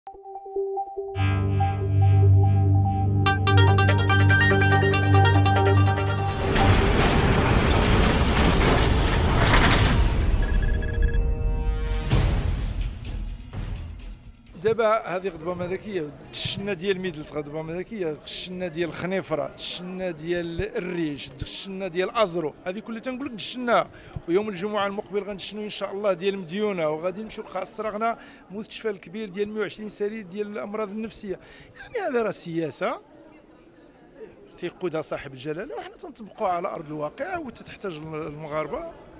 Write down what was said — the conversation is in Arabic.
دابا هذه غضبه ملكيه، الشنا ديال ميدلت غضبه ملكيه، الشنا ديال الخنيفره، الشنا ديال الريش، الشنا ديال ازرو، هذه كلها تنقول لك دشناها. ويوم الجمعه المقبل غندشنو ان شاء الله ديال مديونه، وغادي نمشيو لقاصرغنا مستشفى الكبير ديال 120 سرير ديال الامراض النفسيه. يعني هذا راه سياسه تيقودها صاحب الجلاله، وحنا تنطبقوها على ارض الواقع وتتحتاج المغاربه.